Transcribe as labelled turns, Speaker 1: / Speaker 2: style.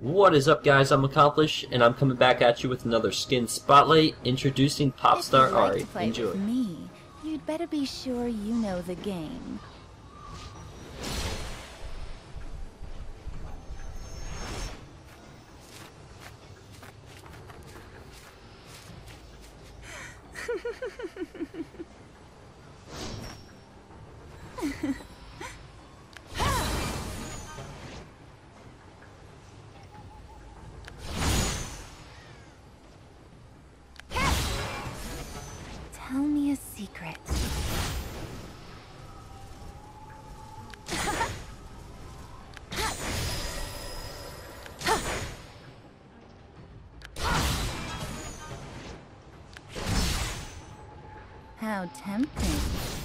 Speaker 1: What is up, guys? I'm Accomplished, and I'm coming back at you with another skin spotlight, introducing Popstar Ahri.
Speaker 2: If you'd like to play
Speaker 1: Enjoy.
Speaker 2: with me, you'd better be sure you know the game. Tell me a secret. How tempting.